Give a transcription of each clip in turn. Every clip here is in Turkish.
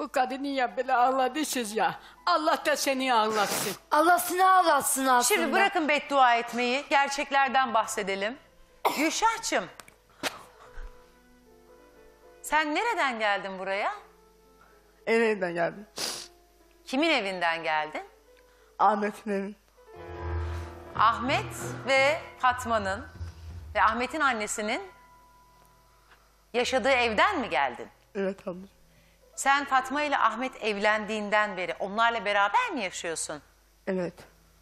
Bu kadını ya böyle ağladısınız ya. Allah da seni ağlatsın. Allah seni ağlatsın aslında. Şimdi bırakın beddua etmeyi. Gerçeklerden bahsedelim. Gülşah'cığım. Sen nereden geldin buraya? Evden geldim. Kimin evinden geldin? Ahmet'in evin. Ahmet ve Fatma'nın ve Ahmet'in annesinin yaşadığı evden mi geldin? Evet abla. Sen Fatma ile Ahmet evlendiğinden beri onlarla beraber mi yaşıyorsun? Evet.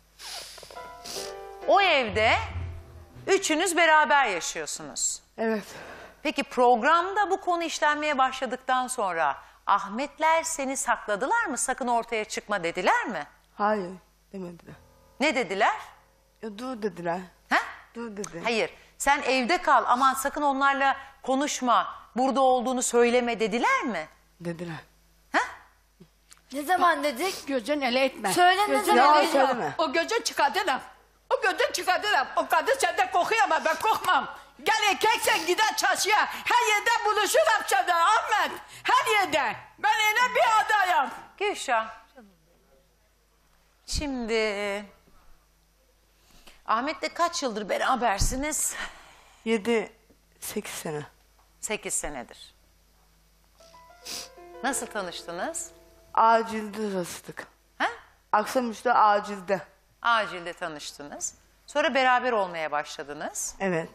O evde üçünüz beraber yaşıyorsunuz. Evet. Peki programda bu konu işlenmeye başladıktan sonra Ahmetler seni sakladılar mı? Sakın ortaya çıkma dediler mi? Hayır demediler. Ne dediler? Ya dur dediler. Ha? Dur dedi. Hayır. Sen evde kal, aman sakın onlarla konuşma, burada olduğunu söyleme dediler mi? Dediler. Ha? Ne zaman dedik? Gözün ele etme. Söyle ne Gözün zaman ele dedik? etme. Söyleme. O gözün çıkartırım. O gözün çıkartırım. O kadın senden kokuyor ama ben korkmam. Gel erkeksen gider çarşıya. Her yerde buluşurum senden Ahmet. Her yerde. Ben öyle bir adayım. Gülşah. Şimdi Ahmet'le kaç yıldır berabersiniz? 7-8 sene. 8 senedir. Nasıl tanıştınız? Acilde rastladık. Ha? Akşamüstü acilde. Acilde tanıştınız. Sonra beraber olmaya başladınız. Evet.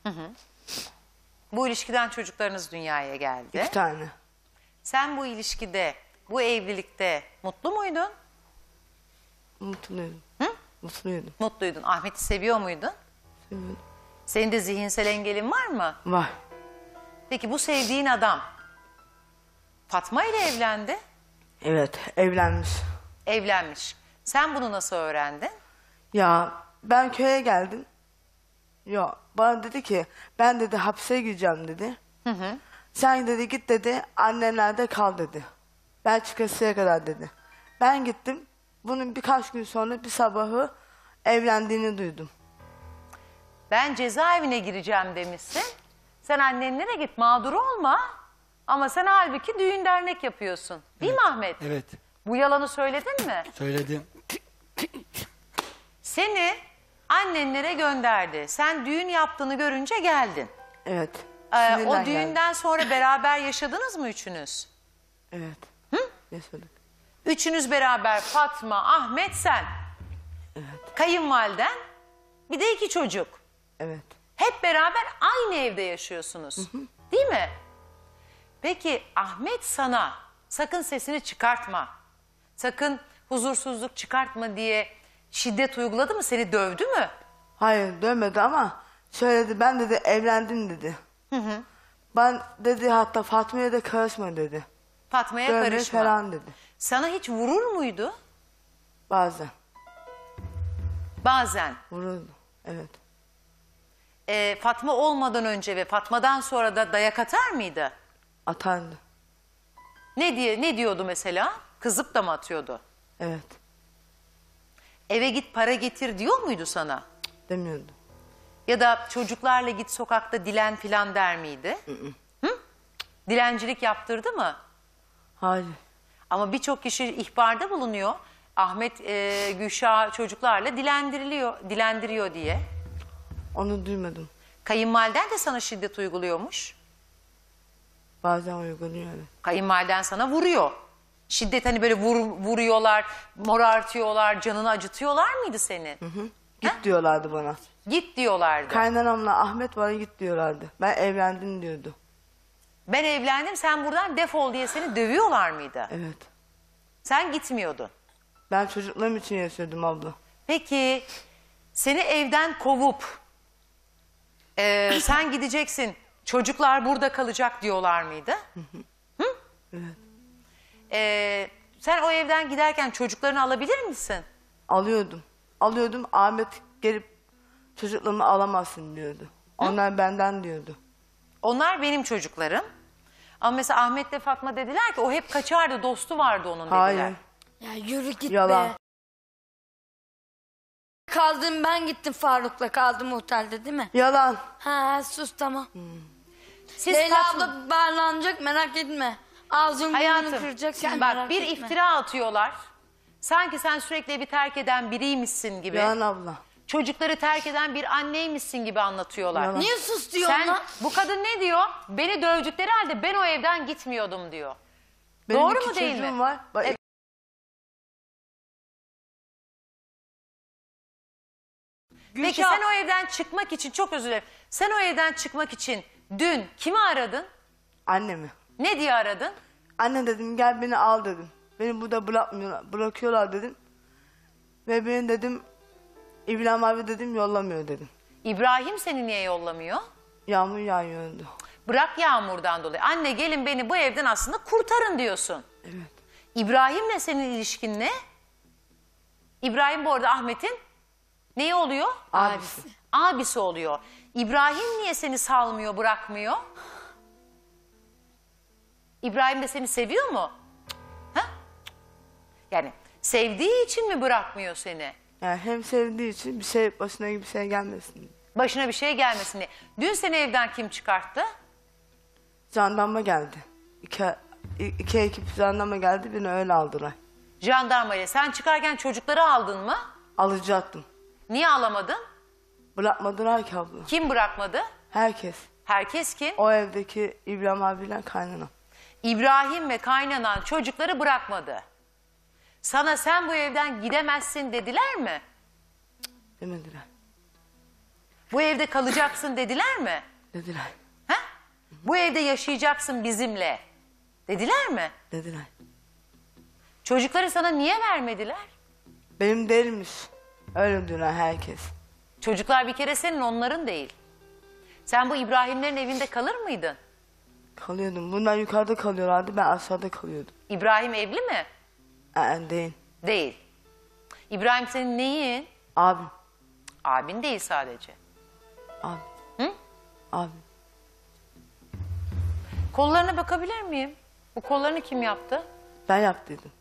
Bu ilişkiden çocuklarınız dünyaya geldi. 2 tane. Sen bu ilişkide, bu evlilikte mutlu muydun? Mutluydum. Hı? Mutluydum. Mutluydun. Ahmet'i seviyor muydun? Seviyordum. Senin de zihinsel engelin var mı? Var. Peki bu sevdiğin adam Fatma ile evlendi, Evet evlenmiş. evlenmiş. Sen bunu nasıl öğrendin? Ya ben köye geldim. Ya bana dedi ki ben dedi hapse gireceğim dedi. Sen dedi git dedi annenlerde kal dedi. Ben çıkasıya kadar dedi. Ben gittim. Bunun birkaç gün sonra bir sabahı evlendiğini duydum. Ben cezaevine gireceğim demişsin. Sen annenlere git, mağdur olma. Ama sen halbuki düğün dernek yapıyorsun. Değil mi Ahmet? Evet. Bu yalanı söyledin mi? Söyledim. Seni annenlere gönderdi. Sen düğün yaptığını görünce geldin. Evet. O Sinirden düğünden geldim. sonra beraber yaşadınız mı üçünüz? Evet. Yaşadık. Üçünüz beraber, Fatma, Ahmet, sen. Evet. Kayınvaliden, bir de 2 çocuk. Evet. Hep beraber aynı evde yaşıyorsunuz. Değil mi? Peki Ahmet sana sakın sesini çıkartma, sakın huzursuzluk çıkartma diye şiddet uyguladı mı? Seni dövdü mü? Hayır dövmedi ama söyledi ben dedi evlendim dedi. Ben dedi hatta Fatma'ya da karışma dedi. Fatma'ya Dövme karışma. falan dedi. Sana hiç vurur muydu? Bazen Bazen. vururdu. Evet. Fatma olmadan önce ve Fatma'dan sonra da dayak atar mıydı? Atardı. Ne diyordu mesela? Kızıp da mı atıyordu? Evet. Eve git para getir diyor muydu sana? Demiyordu. Ya da çocuklarla git sokakta dilen filan der miydi? Hı? Dilencilik yaptırdı mı? Hayır. Ama birçok kişi ihbarda bulunuyor. Ahmet Gülşah çocuklarla dilendiriyor diye. Onu duymadım. Kayınvaliden de sana şiddet uyguluyormuş. Bazen uyguluyor evet. Kayınvaliden sana vuruyor. Şiddet hani böyle vuruyorlar, morartıyorlar, canını acıtıyorlar mıydı seni? Git diyorlardı bana. Git diyorlardı. Kaynanamla Ahmet bana git diyorlardı. Ben evlendim diyordu. Ben evlendim, sen buradan defol diye seni dövüyorlar mıydı? Evet. Sen gitmiyordun. Ben çocuklarım için yaşıyordum abla. Peki seni evden kovup sen gideceksin, çocuklar burada kalacak diyorlar mıydı? Hı? Evet. Sen o evden giderken çocuklarını alabilir misin? Alıyordum. Alıyordum Ahmet gelip çocuklarımı alamazsın diyordu. Onlar benden diyordu. Onlar benim çocuklarım. Ama mesela Ahmet'le Fatma dediler ki o hep kaçardı, dostu vardı onun dediler. Hayır. Ya yürü git Yalan. be. Kaldım ben gittim Faruk'la kaldım otelde değil mi? Yalan. Ha sus tamam. Siz Leyla Fatma... abla bağlanacak merak etme. Ağzını Hayatım, burnunu kıracaksın. bak merak bir etme. iftira atıyorlar. Sanki sen sürekli evi terk eden biriymişsin gibi. Yalan abla. Çocukları terk eden bir anneymişsin gibi anlatıyorlar. Yalan. Niye sus diyor Sen, ona? bu kadın ne diyor? Beni dövdükleri halde ben o evden gitmiyordum diyor. Benim Doğru 2 mu değil çocuğum mi? var. Bak, Evet. Peki Gülşah, sen o evden çıkmak için, çok özür dilerim. Sen o evden çıkmak için dün kimi aradın? annemi. Ne diye aradın? Anne dedim gel beni al dedim. Beni burada bırakıyorlar dedim. Ve beni dedim İbrahim abi dedim yollamıyor dedim. İbrahim seni niye yollamıyor? Yağmur yağıyordu. Bırak yağmurdan dolayı. Anne gelin beni bu evden aslında kurtarın diyorsun. Evet. İbrahim'le senin ilişkin ne? İbrahim bu arada Ahmet'in neyi oluyor? Abisi. Abisi oluyor. İbrahim niye seni salmıyor, bırakmıyor? İbrahim de seni seviyor mu? Ha? Yani sevdiği için mi bırakmıyor seni? Yani hem sevdiği için bir şey başına bir şey gelmesin. Başına bir şey gelmesin diye. Dün seni evden kim çıkarttı? Jandarma geldi. İki ekip jandarma geldi beni öyle aldılar. Jandarma ile. Sen çıkarken çocukları aldın mı? Alacaktım. Niye alamadın? Bırakmadılar ki abla. Kim bırakmadı? Herkes. Herkes kim? O evdeki İbrahim abiyle kaynana. İbrahim ve kaynanan çocukları bırakmadı. Sana sen bu evden gidemezsin dediler mi? Demediler. Bu evde kalacaksın dediler mi? Dediler. Ha? Bu evde yaşayacaksın bizimle dediler mi? Dediler. Çocukları sana niye vermediler? Benim değilmiş. Öyle diyorlar herkes. Çocuklar bir kere senin, onların değil. Sen bu İbrahimlerin evinde kalır mıydın? Kalıyordum. Bunlar yukarıda kalıyorlardı. Ben aşağıda kalıyordum. İbrahim evli mi? Değil. Değil. İbrahim senin neyin? Abim. Abin değil sadece. Abim. Hı? Abim. Kollarına bakabilir miyim? Bu kollarını kim yaptı? Ben yaptıydım.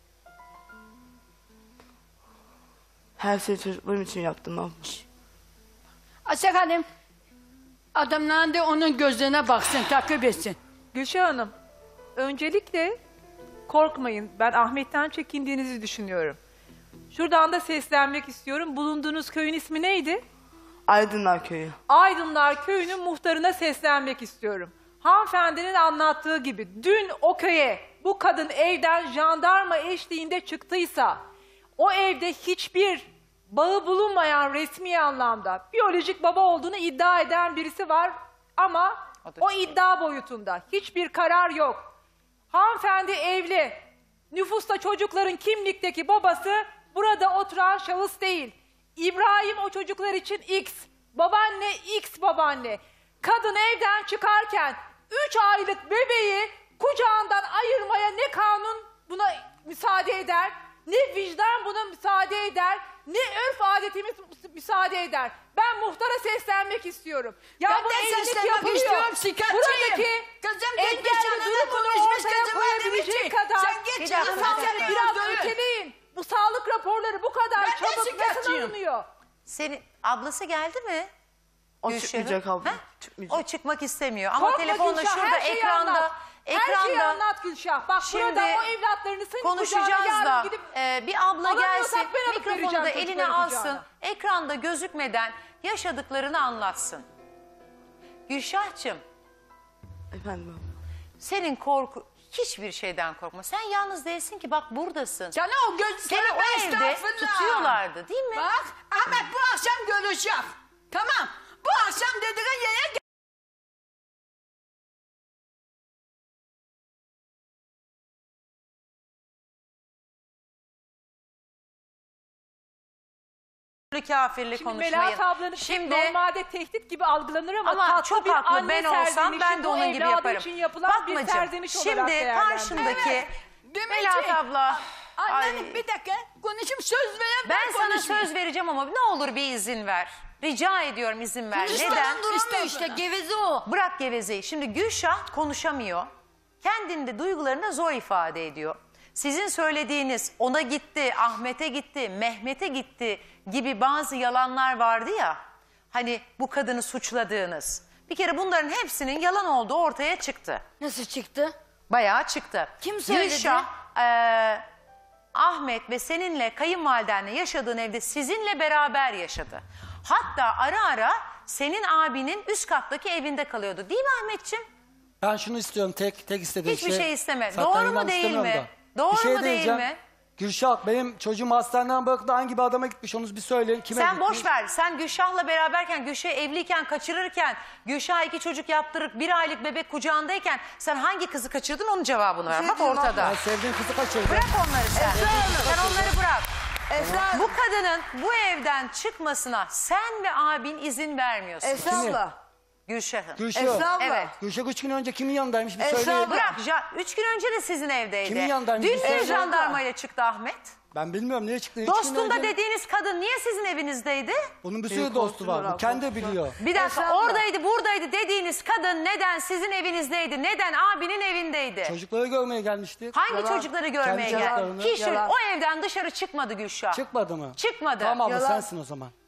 Her şeyi çocuklarım için yaptım abla. Asya Hanım, adamların da onun gözlerine baksın, takip etsin. Gülşah Hanım, öncelikle korkmayın. Ben Ahmet'ten çekindiğinizi düşünüyorum. Şuradan da seslenmek istiyorum. Bulunduğunuz köyün ismi neydi? Aydınlar Köyü. Aydınlar Köyü'nün muhtarına seslenmek istiyorum. Hanımefendinin anlattığı gibi dün o köye bu kadın evden jandarma eşliğinde çıktıysa o evde hiçbir bağı bulunmayan resmi anlamda biyolojik baba olduğunu iddia eden birisi var ama o iddia boyutunda hiçbir karar yok. Hanımefendi evli. Nüfusta çocukların kimlikteki babası burada oturan şahıs değil. İbrahim o çocuklar için X. Babaanne X babaanne. Kadın evden çıkarken 3 aylık bebeği kucağından ayırmaya ne kanun buna müsaade eder, ne vicdan buna müsaade eder, ne örf adetimiz müsaade eder. Ben muhtara seslenmek istiyorum. Ya Ben bu de evlilik seslenmek yapılıyor. istiyorum, şikayetçiyim. Buradaki Kızım gitmiş engelli yanına durumunu konuşmuş, ortaya kızıma koyabilecek demiş ki, kadar sen git Bir canım, dakika, sen bir seni dakika. biraz öldürür. öteleyin. Bu sağlık raporları bu kadar Ben de çabuk nasıl şikayetçiyim. alınıyor? Senin ablası geldi mi? O Gülşah'ın? çıkmayacak abla. Ha? Çıkmayacak. O çıkmak istemiyor ama Korkma telefonla Gülşah, şurada her şeyi ekranda anlat. Her şeyi ekranda anlat Gülşah. Bak Şimdi burada o evlatlarını senin kucağına konuşacağız yarın da gidip bir abla alamıyorsak gelsin ben alıp mikrofonu da vereceğim eline çocukları alsın, kucağına. ekranda gözükmeden yaşadıklarını anlatsın. Gülşah'cığım, Efendim abla. senin hiçbir şeyden korkma. Sen yalnız değilsin ki, bak buradasın. Sana o göz... Seni sana o evde estağfurullah. tutuyorlardı değil mi? Bak Ahmet bu akşam görüşeceğiz. Tamam. Bu akşam dediğin yere Kafirli Şimdi konuşmayın. Melahat ablanın normalde tehdit gibi algılanır ama tatlı çok bir haklı, anne ben olsam serzenişi ben de bu onun gibi evladı yaparım. için yapılan bir Fatmacığım, serzeniş olarak şimdi değerlendirilir. karşındaki Evet, Melahat abla. Annem Ay, bir dakika konuşayım, söz veren ben sana konuşmayayım. söz vereceğim ama ne olur bir izin ver. Rica ediyorum, izin ver. Neden? Duramıyor işte, geveze o. Bırak gevezeyi. Şimdi Gülşah konuşamıyor. Kendinde duygularını zor ifade ediyor. Sizin söylediğiniz ona gitti, Ahmet'e gitti, Mehmet'e gitti gibi bazı yalanlar vardı ya. Hani bu kadını suçladığınız. Bir kere bunların hepsinin yalan olduğu ortaya çıktı. Nasıl çıktı? Bayağı çıktı. Kim söyledi? Gülşah, Ahmet ve seninle kayınvalidenle yaşadığın evde sizinle beraber yaşadı. Hatta ara ara senin abinin üst kattaki evinde kalıyordu. Değil mi Ahmetciğim? Ben şunu istiyorum tek istediğim Hiçbir şey isteme. Zaten Doğru mu yalan değil istemiyorum mi? da. Doğru Bir şey mu değil diyeceğim. mi? Gülşah benim çocuğum hastaneden bıraktı, hangi bir adama gitmiş onu bir söyleyin. Kime Sen gitmiş? boş ver. Sen Gülşah'la beraberken, Gülşah'ı evliyken, kaçırırken, Gülşah'a 2 çocuk yaptırıp 1 aylık bebek kucağındayken sen hangi kızı kaçırdın onun cevabını ver. şey Bak diyeyim ortada. Ben sevdiğim kızı kaçırdım. Bırak onları sen. Sen onları bırak. Esra Hanım. Bu kadının bu evden çıkmasına sen ve abin izin vermiyorsunuz. Esra abla. Gülşah'ın. Gülşah. Esra abla. Evet. Gülşah 3 gün önce kimin yanındaymış bir Esra söyleyin. abla. Bırak. 3 gün önce de sizin evdeydi. Kimin yanındaymış? Dün Bir niye söyle. jandarmayla çıktı Ahmet? Ben bilmiyorum niye çıktı. 3 gün Dostunda önce- dediğiniz kadın niye sizin evinizdeydi? Bunun bir sürü Büyük dostu var. korkular, Bu kendi korkular. biliyor. Bir dakika Esra abla. oradaydı buradaydı dediğiniz kadın neden sizin evinizdeydi? Neden abinin evindeydi? Çocukları görmeye gelmiştik. Hangi Yalan. çocukları görmeye Kendi geldi? çocuklarını. Hiç Yalan. o evden dışarı çıkmadı Gülşah. Çıkmadı mı? Çıkmadı. Tamam abla Yalan. sensin o zaman.